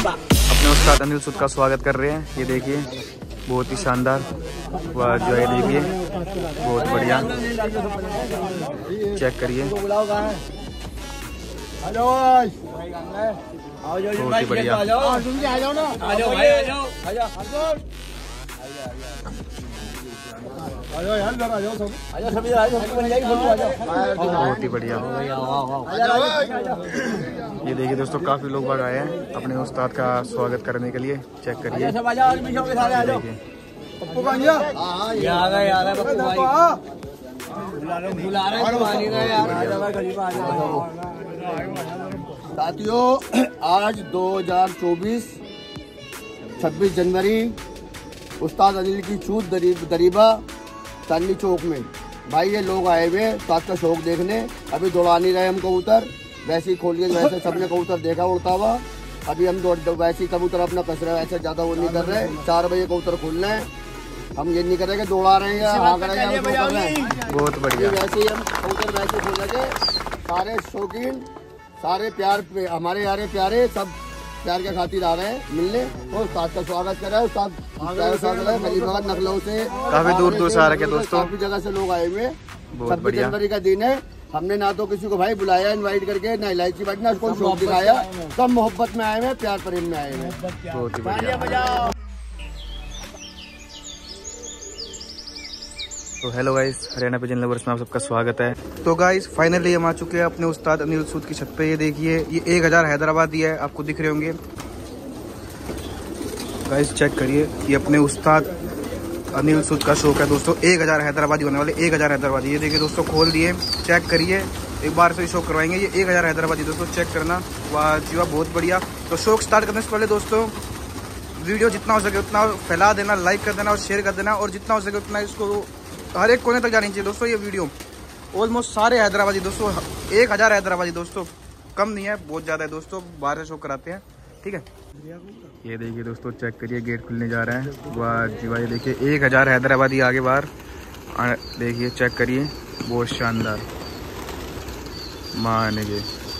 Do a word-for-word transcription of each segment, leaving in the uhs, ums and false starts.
अपने उस्ताद अनिल सूद का स्वागत कर रहे हैं। ये देखिए बहुत ही शानदार, वाह जो है देखिए बहुत बढ़िया, चेक करिए बहुत ही बढ़िया। बहुत ही बढ़िया। ये देखिए दोस्तों काफी लोग बाग आए हैं अपने उस्ताद का स्वागत करने के लिए, चेक करिए साथियों, आज दो हजार चौबीस छब्बीस जनवरी उस्ताद अनिल की छूत दरीबा चांदनी चौक में भाई ये लोग आए हुए उस्ताद का शौक देखने। अभी दौड़ा नहीं रहे हम कबूतर, वैसे ही खोलिए वैसे सबने कबूतर देखा उड़ता हुआ। अभी हम दौड़ वैसे ही कबूतर अपना कस रहे, ऐसे ज्यादा वो नहीं कर रहे। चार बजे कबूतर खोलना है, हम ये नहीं करेंगे दौड़ा रहे हैं हाँ करेंगे बहुत बढ़िया। वैसे ही हम कबूतर वैसे खोलेंगे। सारे शौकीन, सारे प्यार पे हमारे यारे प्यारे सब प्यार के खातिर आ रहे हैं मिलने और उस्ताद का स्वागत कर रहे हैं। उस्ताद गरीबाबाद नकलों से काफी दूर दूर से आ रहे हैं दोस्तों, काफी जगह से लोग आए हुए। छब्बीस जनवरी का दिन है, हमने ना तो किसी को भाई बुलाया इनवाइट करके, ना इलायची बांटी, ना कोई शौक दिखाया। सब मोहब्बत में आए हुए, प्यार प्रेम में आए हुए। बहुत ही बढ़िया। तो hello guys, Haryana pigeon lovers में आप सबका स्वागत है। तो गाइस फाइनली हम आ चुके हैं अपने उस्ताद अनिल सूद की छत पे। ये देखिए ये एक हजार हैदराबादी है, आपको दिख रहे होंगे गाइस, चेक करिए। ये अपने उस्ताद अनिल सूद का शौक है दोस्तों। एक हजार हैदराबादी होने वाले, एक हजार हैदराबादी। ये देखिए दोस्तों खोल दिए, चेक करिए, एक बार से शौक करवाएंगे। ये एक हजार हैदराबादी दोस्तों, चेक करना, वाह जी वाह बहुत बढ़िया। तो शौक स्टार्ट करने से पहले दोस्तों वीडियो जितना हो सके उतना फैला देना, लाइक कर देना और शेयर कर देना, और जितना हो सके उतना इसको हर एक कोने तक जानी चाहिए दोस्तों। ये वीडियो ऑलमोस्ट सारे हैदराबादी दोस्तों, एक हजार हैदराबादी दोस्तों, कम नहीं है, बहुत ज़्यादा है दोस्तों। बाहर से शो कराते हैं, ठीक है। ये देखिए दोस्तों, चेक करिए, गेट खुलने जा रहा है, वाह जी वाह। ये देखिए एक हजार हैदराबादी आगे बाहर, देखिए चेक करिए, बहुत शानदार, मानेंगे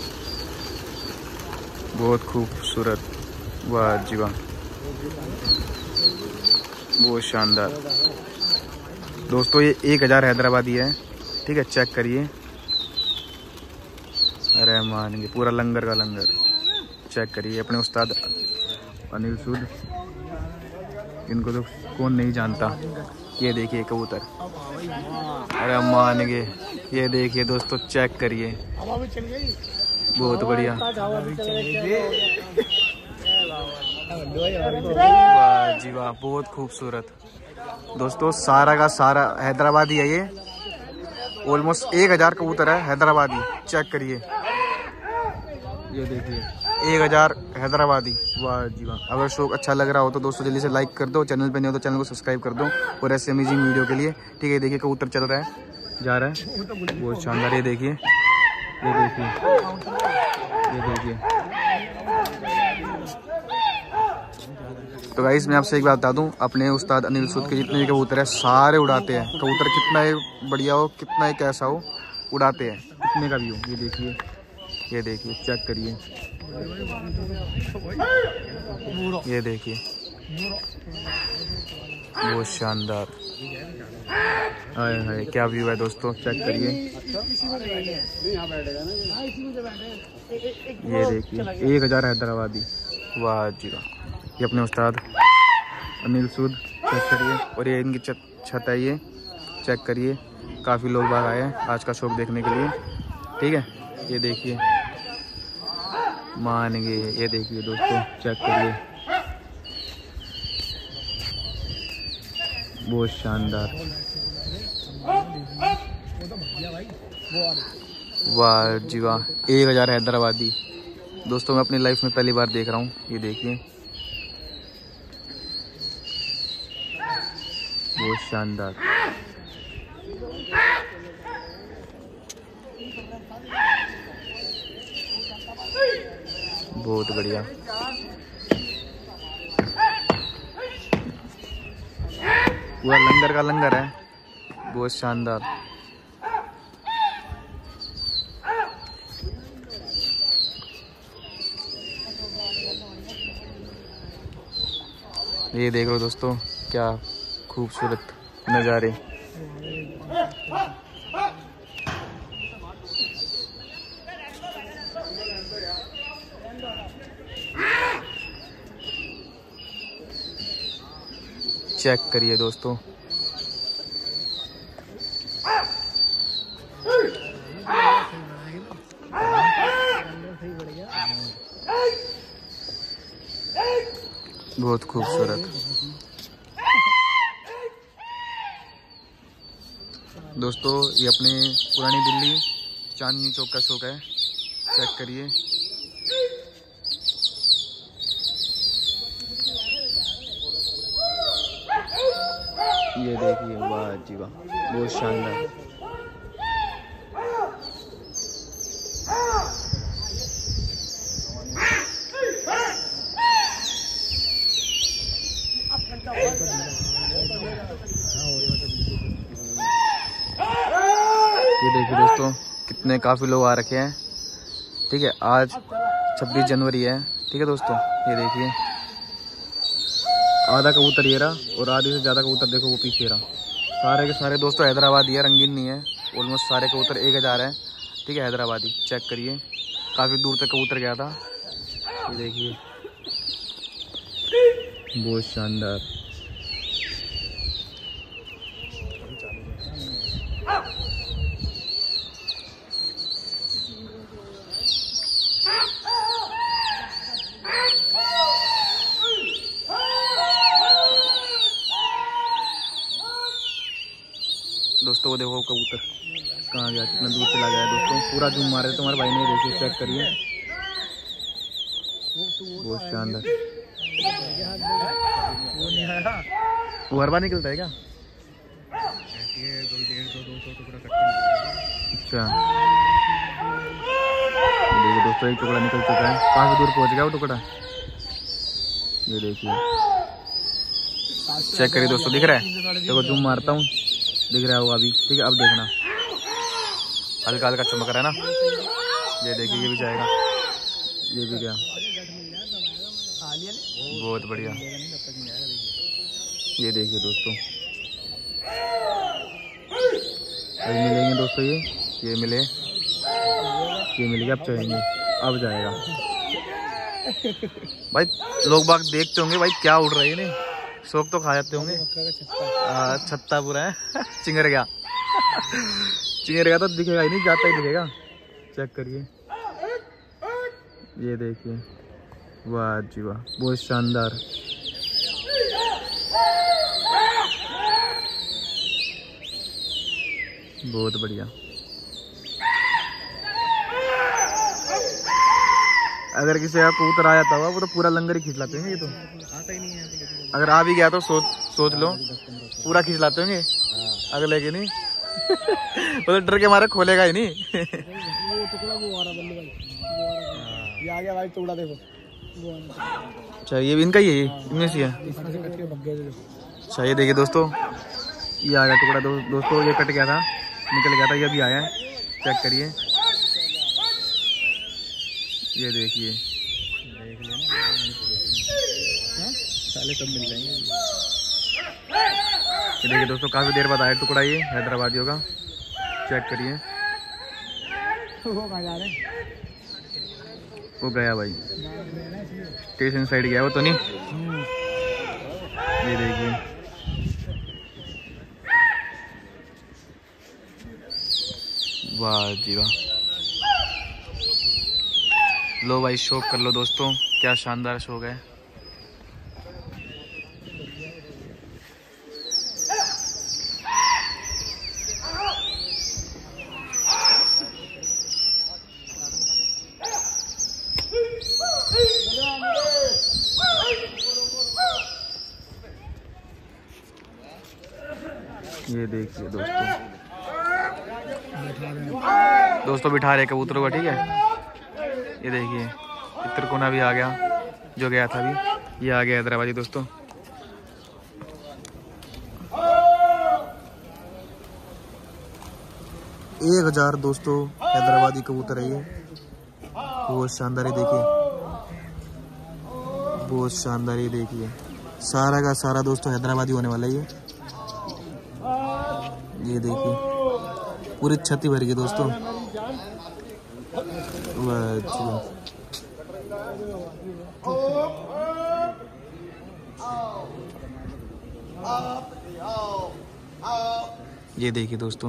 बहुत खूबसूरत, वाह जी वाह बहुत शानदार दोस्तों। ये एक हजार हैदराबादी है, ठीक है, चेक करिए। अरे मानेंगे पूरा लंगर का लंगर, चेक करिए। अपने उस्ताद अनिल सूद, इनको तो कौन नहीं जानता। ये देखिए कबूतर, अरे मानेंगे। ये देखिए दोस्तों, चेक करिए, बहुत बढ़िया, वाह जी वाह बहुत खूबसूरत दोस्तों। सारा का सारा हैदराबादी है, ये ऑलमोस्ट एक हजार कबूतर है हैदराबादी, चेक करिए। ये देखिए एक हजार हैदराबादी, वाह जी वाह। अगर शौक अच्छा लग रहा हो तो दोस्तों जल्दी से लाइक कर दो, चैनल पे नहीं हो तो चैनल को सब्सक्राइब कर दो, और ऐसे अमेजिंग वीडियो के लिए, ठीक है। देखिए कबूतर चल रहा है, जा रहा है, बहुत शानदार। ये देखिए, ये देखिए, ये देखिए। तो गाइस मैं आपसे एक बात बता दूं, अपने उस्ताद अनिल सूद के जितने भी कबूतर है सारे उड़ाते हैं। कबूतर कितना ही बढ़िया हो, कितना ही कैसा हो, उड़ाते हैं, कितने का भी हो। ये देखिए, ये देखिए, चेक करिए, ये देखिए, बहुत शानदार, हाय हाय क्या व्यू है दोस्तों, चेक करिए। ये देखिए एक हजार हैदराबादी, वाह जी वाह। ये अपने उस्ताद अनिल सूद, चेक करिए। और ये इनकी छत छत है, ये चेक करिए। काफ़ी लोग बाहर आए हैं आज का शौक देखने के लिए, ठीक है। ये देखिए मानेंगे, ये देखिए दोस्तों, चेक करिए, बहुत शानदार, वाह जी वाह। एक हजार हैदराबादी दोस्तों, मैं अपनी लाइफ में पहली बार देख रहा हूँ। ये देखिए बहुत शानदार, बहुत बढ़िया, पूरा लंगर का लंगर है, बहुत शानदार। ये देख लो दोस्तों, क्या खूबसूरत नज़ारे। चेक करिए दोस्तों, बहुत खूबसूरत। दोस्तों ये अपने पुरानी दिल्ली चांदनी चौक का शौक है, चेक करिए। ये देखिए, वाह जी वाह, बहुत शानदार। ये देखिए दोस्तों, कितने काफ़ी लोग आ रखे हैं। ठीक है, आज छब्बीस जनवरी है। ठीक है दोस्तों, ये देखिए आधा कबूतर ये रहा और आधे से ज़्यादा कबूतर देखो वो पीछे रहा। सारे के सारे दोस्तों हैदराबादी है, रंगीन नहीं है। ऑलमोस्ट सारे कबूतर एक हज़ार है। ठीक है, हैदराबादी चेक करिए, काफ़ी दूर तक कबूतर गया था। ये देखिए, बहुत शानदार। दोस्तों वो देखो कबूतर कहाँ गया, कितना दूर चला गया है दोस्तों। पूरा जूम मारे थे तुम्हारे भाई ने, देखिए चेक करिए, बहुत शानदार। वो हर बार निकलता है क्या? अच्छा, देखिए दोस्तों एक टुकड़ा निकल चुका है, काफी दूर पहुंच गया वो टुकड़ा। ये देखिए, चेक करिए दोस्तों, दिख रहा है? देखो जूम मारता हूँ, दिख रहा होगा अभी। ठीक है, अब देखना, हल्का हल्का चमक रहा है ना। ये देखिए, ये भी जाएगा, ये भी गया, बहुत बढ़िया। ये देखिए दोस्तों, अभी मिलेंगे दोस्तों, ये ये मिले, ये मिलेगा, अब चलेंगे, अब जाएगा। भाई लोग बाग देखते होंगे भाई क्या उड़ रही है, नहीं शौक तो खा जाते होंगे। छत्ता पूरा है। चिंगर गया, चिंगर गया तो दिखेगा ही नहीं, जाता ही दिखेगा। चेक करिए, ये देखिए, वाह जी वाह, बहुत शानदार। बहुत बढ़िया। अगर किसी का कबूतर आ जाता हुआ वो तो पूरा लंगर ही खींच लाते हैं। ये तो आता ही नहीं है, अगर आ भी गया तो सोच सोच लो पूरा खींच लाते होंगे, अगले के नहीं। वो तो डर के मारे खोलेगा ही नहीं। ये आ गया भाई टुकड़ा, देखो। अच्छा, ये भी इनका ही है, इनमें से है। अच्छा, ये देखिए दोस्तों, ये आ गया टुकड़ा। दो, दोस्तों ये कट गया था, निकल गया था, ये भी आया है। चेक करिए, ये देखिए, साले सब मिल जाएंगे। ये देखिए दोस्तों, काफी देर बाद आया टुकड़ा, ये हैदराबादियों का। चेक करिए, वो कहाँ जा रहे हैं? वो गया भाई, स्टेशन साइड गया वो तो नहीं। ये देखिए, वाह जी वाह। लो भाई, शौक कर लो दोस्तों, क्या शानदार शौक है। ये देखिए दोस्तों, दोस्तों बिठा रहे कबूतरों का। ठीक है, ये देखिए, चित्रकोना भी आ गया, जो गया था अभी, ये आ गया हैदराबादी दोस्तों। एक हजार दोस्तों हैदराबादी कबूतर है ये, बहुत शानदार। ये देखिए, बहुत शानदार, ये देखिए, सारा का सारा दोस्तों हैदराबादी होने वाला है ये ये देखिए पूरी छत्ती भर गई दोस्तों। ये देखिए दोस्तों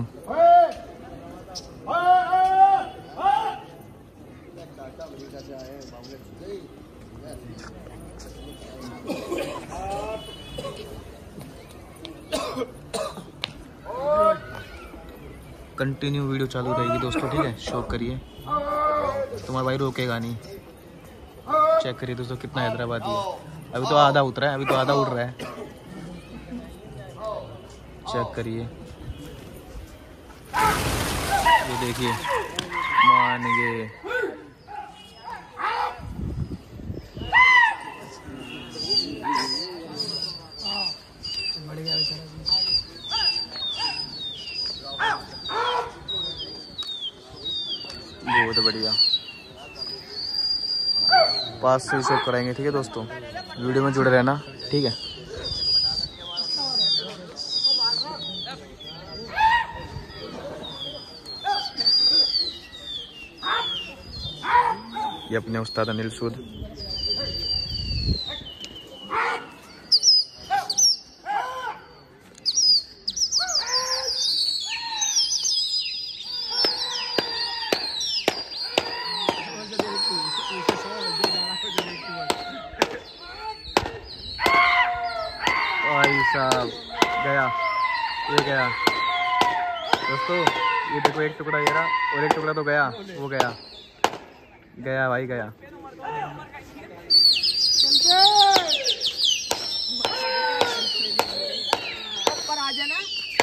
कंटिन्यू वीडियो चालू रहेगी दोस्तों, ठीक है। शो करिए, तुम्हारा भाई रोकेगा नहीं। चेक करिए दोस्तों कितना हैदराबादी है। अभी तो आधा उतरा है, अभी तो आधा उड़ रहा है। चेक करिए, ये देखिए मान गए। बहुत बढ़िया, पास से शो कराएंगे, ठीक है दोस्तों। वीडियो में जुड़े रहना, ठीक है। ये अपने उस्ताद अनिल सूद। भाई साहब गया, ये गया दोस्तों। ये देखो एक टुकड़ा ये रहा और एक टुकड़ा तो गया, वो गया गया भाई गया। पर आ जाना।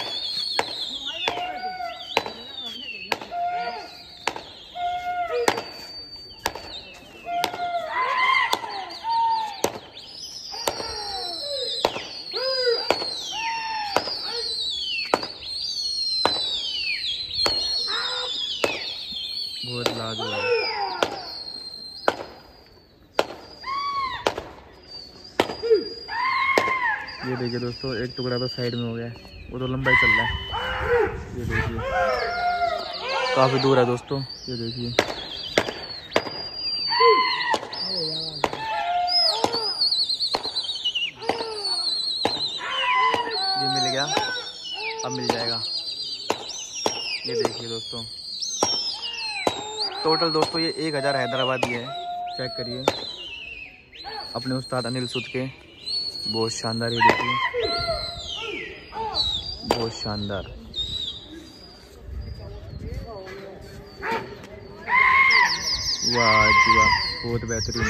बहुत लाजवाब। ये देखिए दोस्तों एक टुकड़ा तो साइड में हो गया, वो तो लंबा ही चल रहा है। ये देखिए काफी दूर है दोस्तों, ये देखिए। ये मिल गया, अब मिल जाएगा। ये देखिए दोस्तों टोटल दोस्तों ये एक हजार हैदराबादी है। चेक करिए अपने उस्ताद अनिल सूद के, बहुत शानदार। ये देखिए बहुत शानदार। वाह जी वाह, बहुत बेहतरीन।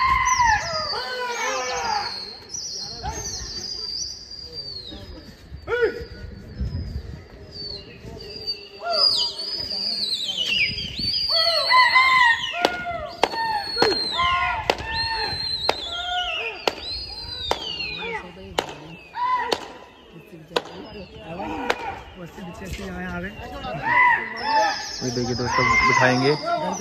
ये देखिए दोस्तों बिठाएंगे।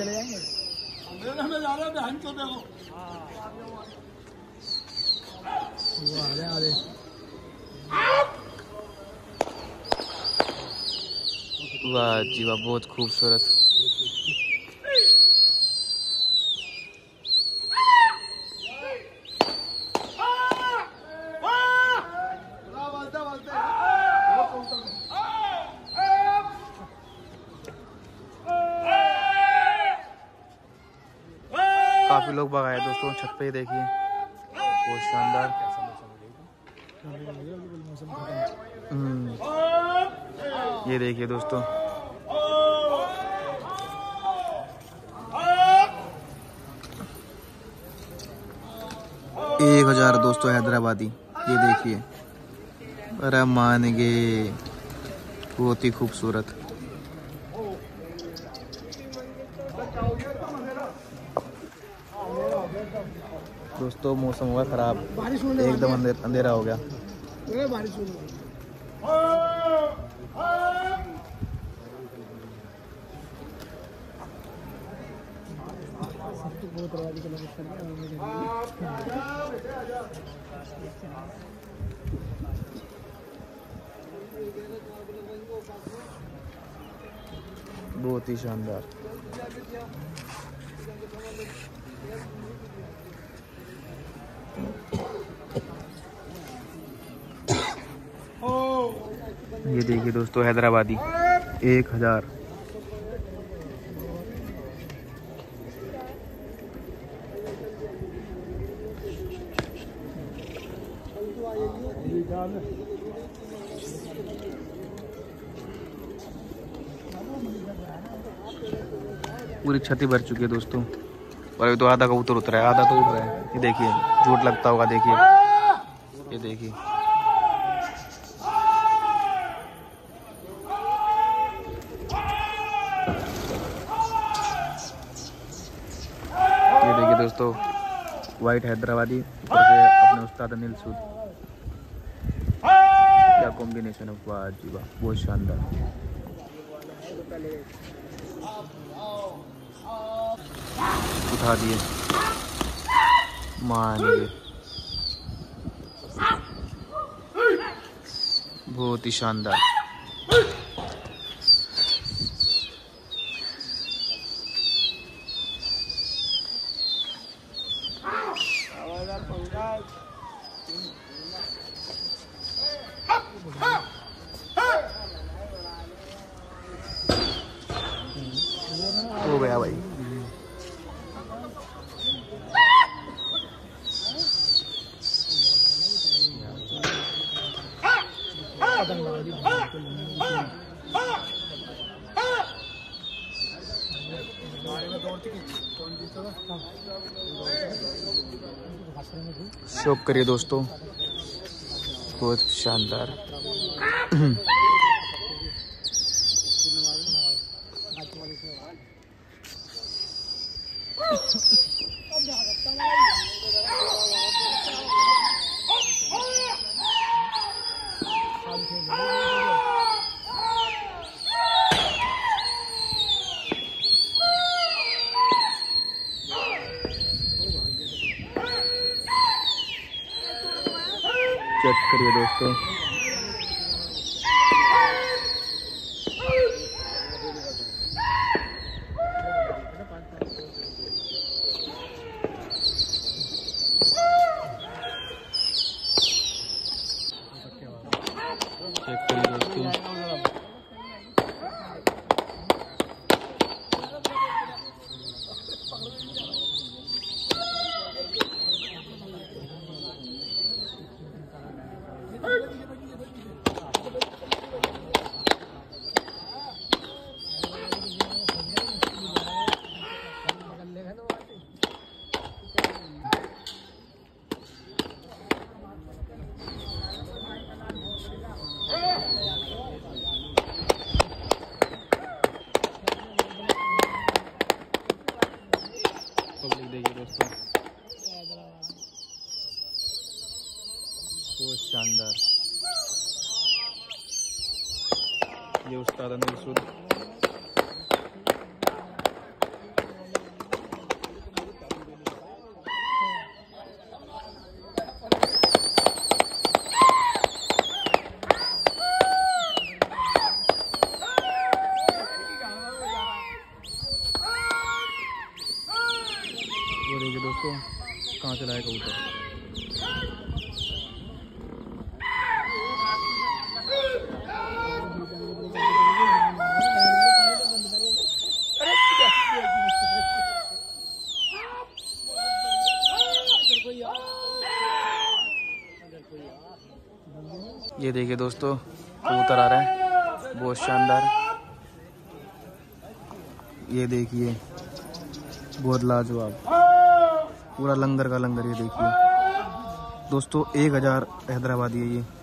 वाह जी वाह, बहुत खूबसूरत। काफी लोग भगाए दोस्तों छत पे, देखिए बहुत शानदार। ये देखिए दोस्तों एक हजार दोस्तों हैदराबादी। ये देखिए अरे मान गए, बहुत ही खूबसूरत। दोस्तों मौसम हुआ खराब, एकदम अंधेरा अंधेरा हो गया। बारिश हो रही है। बहुत ही शानदार। ये देखिए दोस्तों हैदराबादी एक हजार। पूरी छत भर चुकी है दोस्तों, और अभी तो आधा कबूतर उतरा है, आधा तो उड़ रहा है। ये देखिए झूठ लगता होगा, देखिए ये देखिए। ये देखिए दोस्तों वाइट हैदराबादी ऊपर से अपने उस्ताद अनिल सूद। क्या कॉम्बिनेशन है, वाह जी वाह, बहुत शानदार। उठा दिए मान गए, बहुत ही शानदार। हो गया भाई। शौक करिए दोस्तों, बहुत शानदार। चेक करिए दोस्तों, चेक करिए दोस्तों। पब्लिक देखिए दोस्तों, बहुत शानदार। ये उस्ताद अनिल सूद। वो देखिए दोस्तों कहाँ चला है कबूतर। ये देखिए दोस्तों कबूतर आ रहा है, बहुत शानदार। ये देखिए बहुत लाजवाब, पूरा लंगर का लंगर। ये देखिए दोस्तों एक हजार हैदराबादी है ये,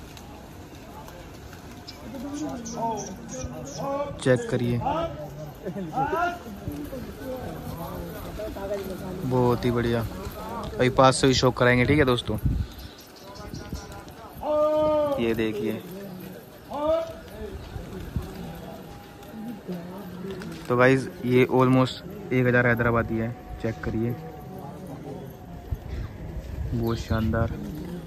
चेक करिए, बहुत ही बढ़िया। अभी पास से ही शौक कराएंगे, ठीक है दोस्तों। ये देखिए तो गाइज ये ऑलमोस्ट एक हजार हैदराबादी है, चेक करिए, बहुत शानदार।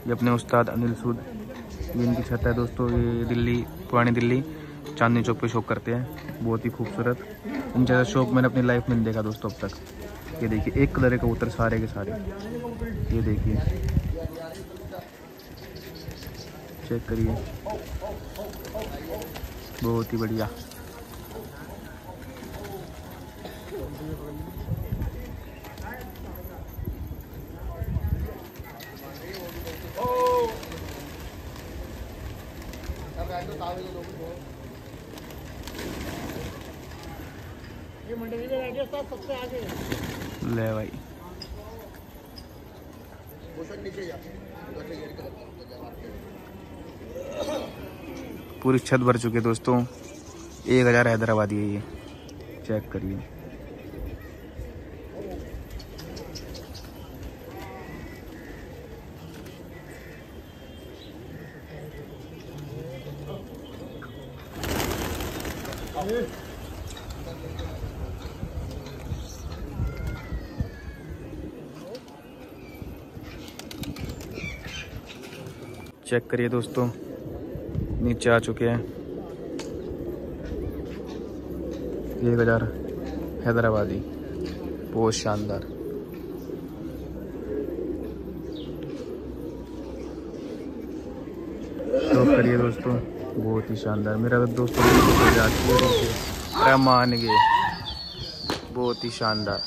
ये अपने उस्ताद अनिल सूद, ये इनकी छत है दोस्तों। ये दिल्ली, पुरानी दिल्ली चांदनी चौक पे शौक करते हैं, बहुत ही खूबसूरत। इन जैसा शौक मैंने अपनी लाइफ में नहीं देखा दोस्तों अब तक। ये देखिए एक कलर के कबूतर सारे के सारे, ये देखिए, चेक करिए, बहुत ही बढ़िया। ये मंडली में आगे सबसे आगे ले भाई, पूरी छत भर चुके दोस्तों। एक हजार हैदराबादी है ये, चेक करिए। चेक करिए दोस्तों, नीचे आ चुके हैं। एक हजार हैदराबादी, बहुत शानदार। तो करिए दोस्तों, बहुत ही शानदार। मेरा तो दोस्तों अरे मान गए, बहुत ही शानदार,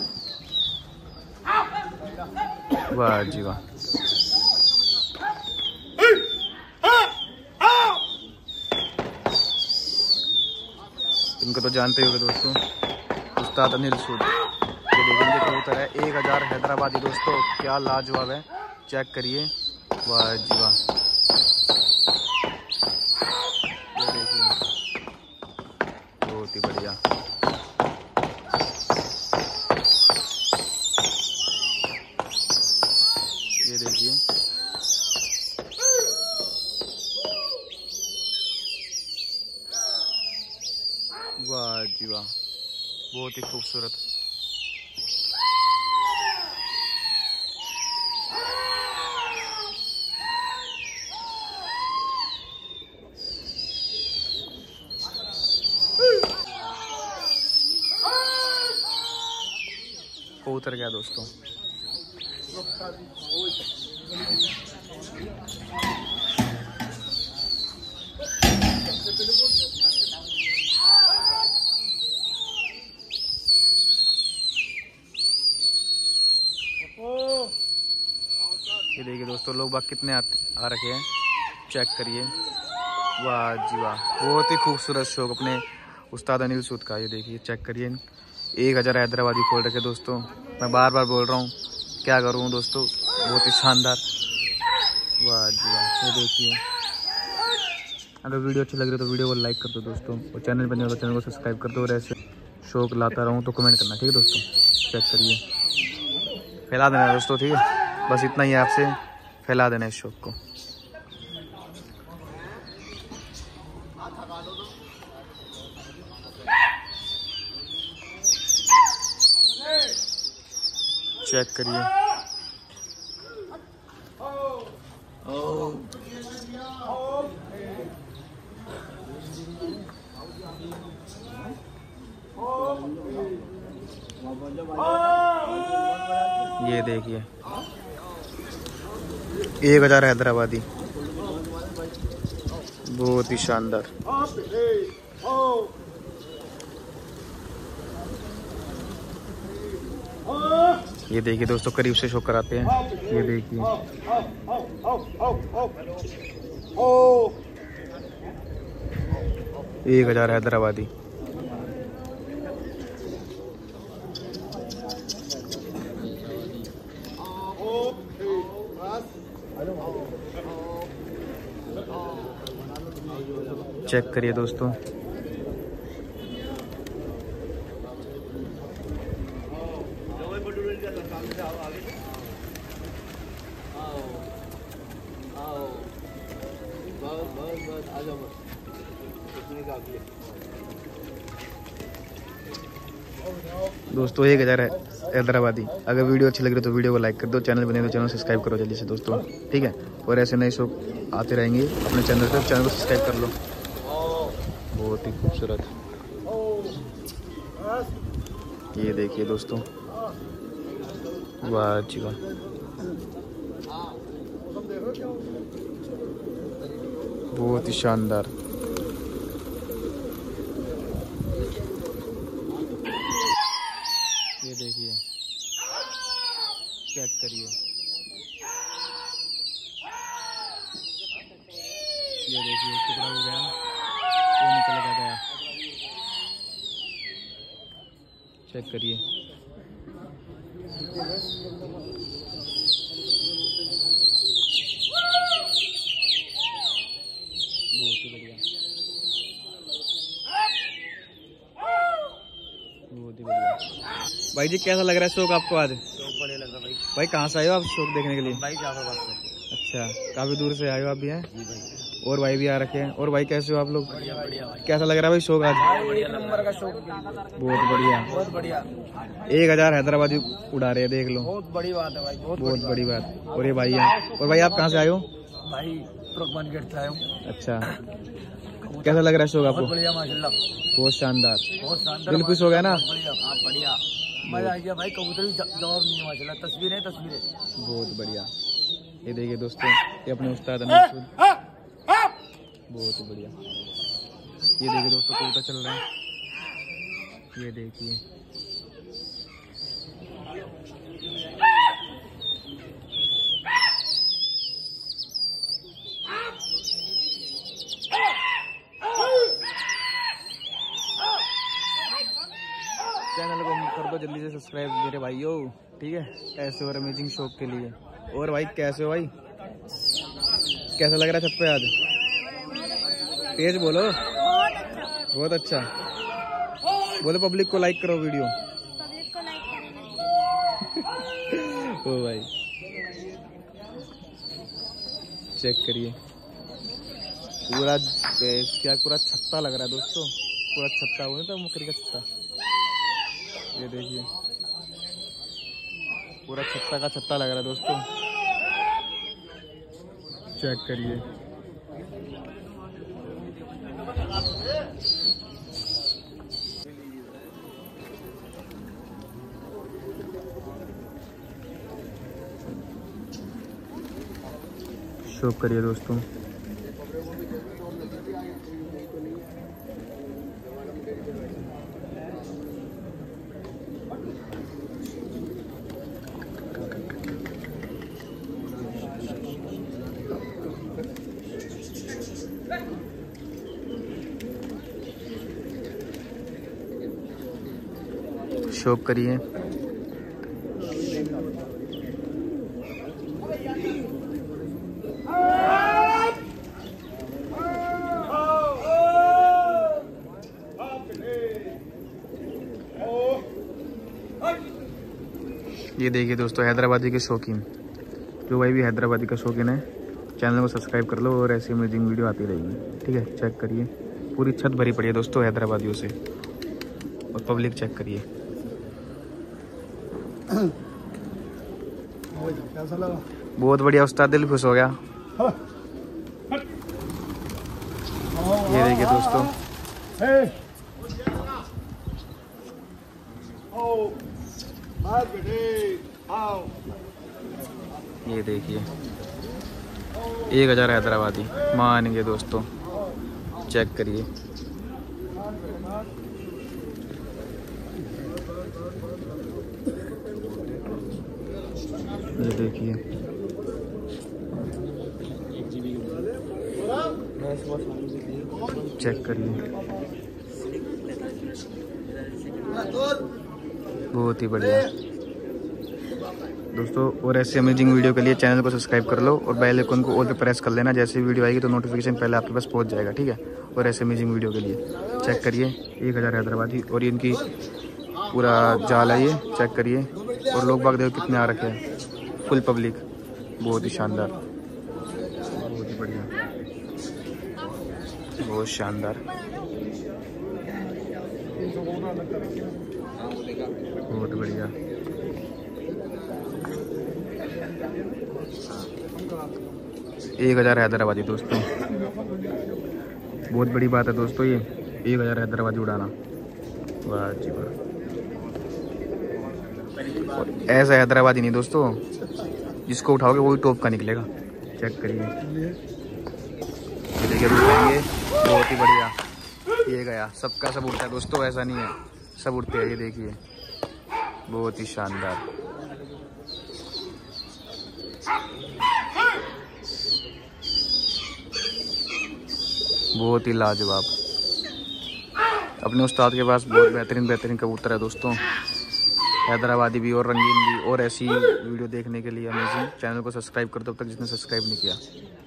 वाह जी वाह। इनको तो जानते हो दोस्तों, उस्ताद अनिल सूद। ये देखिए कबूतर है एक हजार हैदराबादी दोस्तों, क्या लाजवाब है, चेक करिए, वाह जी वाह। ये देखिए, बहुत ही बढ़िया। ये देखिए, वाह जी वाह, बहुत ही खूबसूरत। कबूतर क्या दोस्तों, ये देखिए दोस्तों, लोग बाग कितने आ, आ रखे हैं, चेक करिए, वाह जी वाह। बहुत ही खूबसूरत शौक अपने उस्ताद अनिल सूद का। ये देखिए, चेक करिए, एक हज़ार हैदराबादी खोल रखे दोस्तों। मैं बार बार बोल रहा हूँ, क्या करूँ दोस्तों, बहुत ही शानदार, वाह जी वाह। ये देखिए, अगर वीडियो अच्छी लग रही है तो वीडियो को लाइक कर दो दोस्तों, और चैनल पर नहीं हो तो चैनल को सब्सक्राइब कर दो। और ऐसे शौक लाता रहूँ तो कमेंट करना, ठीक है दोस्तों। चेक करिए, फैला देना दोस्तों, ठीक है, बस इतना ही आपसे, फैला देना इस शौक को। चेक करिए, ये देखिए, एक हजार हैदराबादी, बहुत ही शानदार। ये देखिए दोस्तों, करीब से शो कराते हैं। ये देखिए, एक हजार हैदराबादी। चेक करिए दोस्तों, दोस्तों एक हजार हैदराबादी। अगर वीडियो अच्छी लग रही तो वीडियो को लाइक कर दो, चैनल बने तो चैनल सब्सक्राइब करो जल्दी से दोस्तों, ठीक है। और ऐसे नए शो आते रहेंगे अपने चैनल पर, चैनल को सब्सक्राइब कर लो। बहुत ही खूबसूरत, ये देखिए दोस्तों, वाह जी वाह, बहुत ही शानदार। ये देखिए, चेक करिए, ये देखिए टुकड़ा हो गया, वो निकल गया, चेक करिए। बहुत ही बढ़िया, बहुत ही बढ़िया। भाई जी कैसा लग रहा है शौक आपको आज? शौक बढ़िया लग रहा भाई। भाई कहाँ से आए हो आप शौक देखने के लिए? भाई जाफराबाद से। अच्छा, काफी दूर से आए हो आप भी हैं? जी भाई। और भाई भी आ रखे हैं। और भाई कैसे हो आप लोग? बढ़िया बढ़िया भाई। कैसा लग रहा है भाई शौक आज? एक नंबर का शौक। बहुत बढ़िया, बहुत बढ़िया। एक हजार हैदराबादी उड़ा रहे हैं, देख लो, बहुत बड़ी बात है भाई, बहुत बहुत बड़ी बात। और ये भाई है। और भाई आप कहाँ से आए हो? भाई तुर्कमान गेट से आया हूँ। अच्छा, कैसा लग रहा है शौक आपको? बढ़िया माशाल्लाह, बहुत शानदार, बहुत शानदार, दिल खुश हो गया ना? बढ़िया बढ़िया, मजा आ गया भाई। कबूतर भी जवाब नहीं है माशाल्लाह, तस्वीरें तस्वीरें। बहुत बढ़िया। ये देखिए दोस्तों, ये अपने उस्ताद अनिल सूद, बहुत ही बढ़िया। ये देखिए दोस्तों कबूतर चल रहा है, ये देखिए, चैनल को कर दो जल्दी से सब्सक्राइब मेरे भाइयों, ठीक है, ऐसे और अमेजिंग शौक के लिए। और भाई कैसे हो भाई, कैसा लग रहा है छत पे आज? तेज बोलो। बहुत अच्छा, बोलो पब्लिक को लाइक करो वीडियो। पब्लिक को लाइक करो। ओ भाई चेक करिए, पूरा क्या पूरा छत्ता लग रहा है दोस्तों, पूरा छत्ता हो तो मुकरी का छत्ता। ये देखिए पूरा छत्ता का छत्ता लग रहा है दोस्तों, चेक करिए। शौक करिए दोस्तों, शौक करिए। ये देखिए दोस्तों हैदराबादी के शौकीन, जो भाई भी हैदराबादी का शौकीन है चैनल को सब्सक्राइब कर लो और ऐसी अमेजिंग वीडियो आती रहेगी, ठीक है। चेक करिए पूरी छत भरी पड़ी है दोस्तों हैदराबादियों से, और पब्लिक चेक करिए। कैसा लगा? बहुत बढ़िया उस्ताद, दिल खुश हो गया। ये देखिए दोस्तों, ये देखिए एक हजार हैदराबादी मानेंगे दोस्तों, चेक करिए। ये देखिए चेक करिए, बहुत ही बढ़िया दोस्तों। और ऐसे अमेजिंग वीडियो के लिए चैनल को सब्सक्राइब कर लो और बेल आइकन को ऑल पे प्रेस कर लेना, जैसे वीडियो आएगी तो नोटिफिकेशन पहले आपके पास पहुंच जाएगा, ठीक है। और ऐसे अमेजिंग वीडियो के लिए चेक करिए एक हज़ार हैदराबादी, और इनकी पूरा जाल है ये, चेक करिए। और लोग बाग देखो कितने आ रखे हैं, फुल पब्लिक, बहुत ही शानदार, बहुत ही बढ़िया, बहुत शानदार, बहुत बढ़िया। एक हज़ार हैदराबादी दोस्तों, बहुत बड़ी बात है दोस्तों ये, एक हज़ार हैदराबादी उड़ाना। वाह जी वाह। ऐसा हैदराबादी नहीं दोस्तों, जिसको उठाओगे वो भी टॉप का निकलेगा। चेक करिए, देखिए उठाएंगे, बहुत ही बढ़िया। ये गया, सबका सब उड़ता है दोस्तों, ऐसा नहीं है, सब उड़ते हैं। ये देखिए बहुत ही शानदार। बहुत ही लाजवाब। अपने उस्ताद के पास बहुत बेहतरीन बेहतरीन कबूतर है दोस्तों, हैदराबादी भी और रंगीन भी। और ऐसी वीडियो देखने के लिए अमेजिंग चैनल को सब्सक्राइब कर दो अब तक जिसने सब्सक्राइब नहीं किया।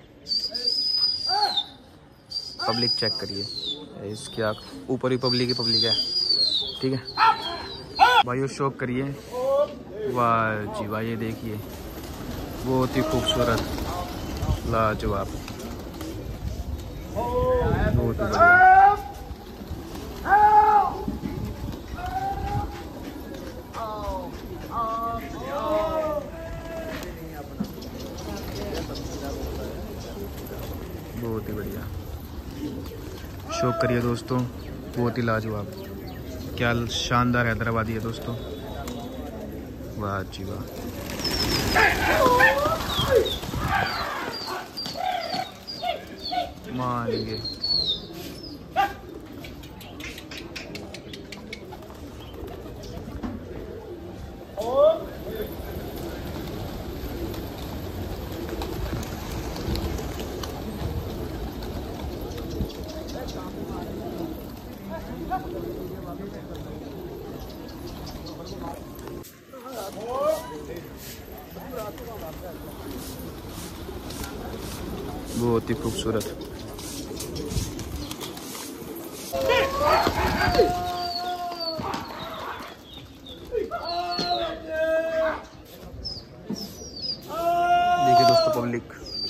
पब्लिक चेक करिए, इसकी आँख ऊपर ही पब्लिक ही पब्लिक है, ठीक है भाइयों। शौक करिए, वाह जी वाह। ये देखिए बहुत ही खूबसूरत, लाजवाब, बहुत ही बढ़िया। बहुत ही बढ़िया। शौक करिए दोस्तों, बहुत ही लाजवाब, क्या शानदार हैदराबादी है दोस्तों। वाह जी वाह। मारेंगे, बहुत ही खूबसूरत। देखिए दोस्तों पब्लिक,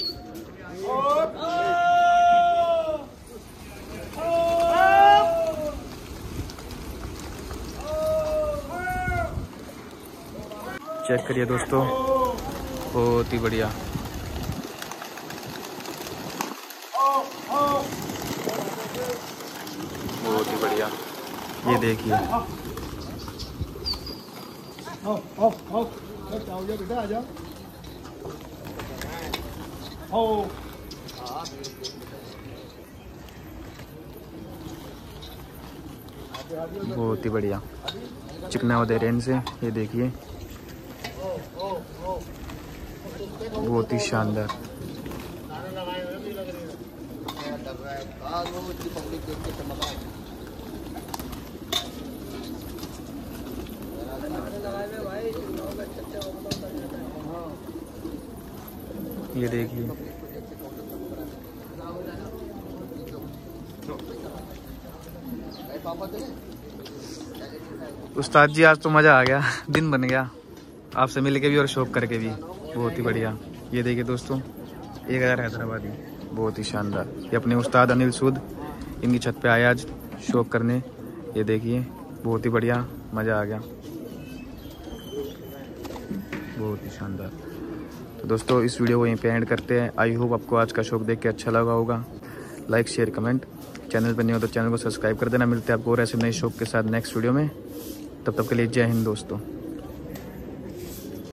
चेक करिए दोस्तों, बहुत ही बढ़िया। बहुत ही बढ़िया, ये देखिए। बहुत ही बढ़िया, चिकना हो दे रहे इनसे, ये देखिए बहुत ही शानदार। ये देखिए उस्ताद जी, आज तो मज़ा आ गया, दिन बन गया आपसे मिल के भी और शौक करके भी। बहुत ही बढ़िया। ये देखिए दोस्तों, एक हज़ार हैदराबादी, बहुत ही शानदार। ये अपने उस्ताद अनिल सूद, इनकी छत पे आया आज शौक करने। ये देखिए बहुत ही बढ़िया, मज़ा आ गया, बहुत ही शानदार। तो दोस्तों इस वीडियो को यहीं पे एंड करते हैं। आई होप आपको आज का शौक देख के अच्छा लगा होगा। लाइक शेयर कमेंट, चैनल पर नहीं हो तो चैनल को सब्सक्राइब कर देना। मिलते हैं आपको और ऐसे नए शौक के साथ नेक्स्ट वीडियो में। तब तक के लिए जय हिंद दोस्तों।